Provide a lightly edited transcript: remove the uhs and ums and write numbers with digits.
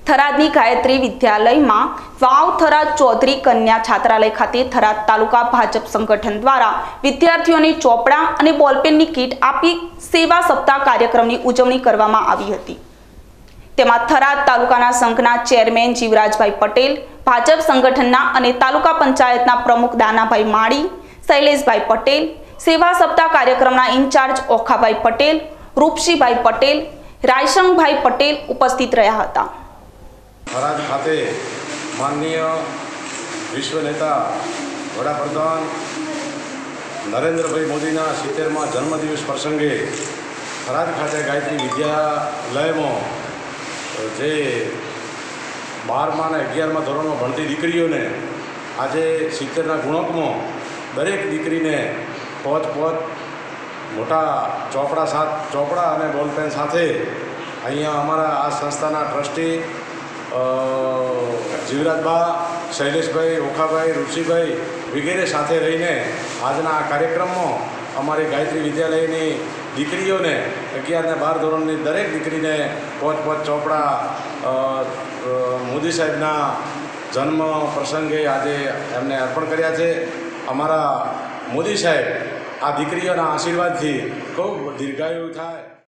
થરાદની ગાયત્રી વિદ્યાલયમાં વાવ થરાદ ચૌધરી કન્યા છાત્રાલય ખાતે થરાદ તાલુકા ભાજપ સંગઠન દ્વારા વિદ્યાર્થીઓને ચોપડા અને બોલપેનની કીટ આપી સેવા સપ્તાહ કાર્યક્રમની ઉજવણી કરવામાં આવી હતી। તેમાં થરાદ તાલુકાના સંઘના ચેરમેન જીવરાજભાઈ પટેલ, ભાજપ સંગઠનના અને તાલુકા પંચાયતના પ્રમુખ દાનાભાઈ માળી, શૈલેષભાઈ પટેલ, સેવા સપ્તાહ કાર્યક્રમના ઇન્ચાર્જ ઓખાભાઈ પટેલ, રૂપસીભાઈ પટેલ, રાયસંગભાઈ પટેલ ઉપસ્થિત રહ્યા હતા। થરાદ ખાતે माननीय विश्व नेता वडाप्रधान नरेन्द्रभाई मोदीना 70मा जन्मदिवस प्रसंगे थराद खाते गायत्री विद्यालय में जे 12मा ने 11मा धोरण में भणती दीकरीओ ने आज 70 गुणक में दरेक दीकरी ने पोच मोटा चोपड़ा और बॉलपेन साथे अहींया अमारा आ संस्थाना ट्रस्टी जीवराजबा, शैलेषभाई, ओखाभाई, रुचिभाई वगैरह साथे रहीने आजना आ कार्यक्रम में अमारी गायत्री विद्यालय की दीकरीओ ने 11 ने 12 धोरण की दरेक दीकरी ने पोच चोपड़ा मोदी साहेबना जन्म प्रसंगे आज एमने अर्पण कर्या छे। अमारा मोदी साहेब आ दीकरीओना आशीर्वाद थी खूब दीर्घायु थाय।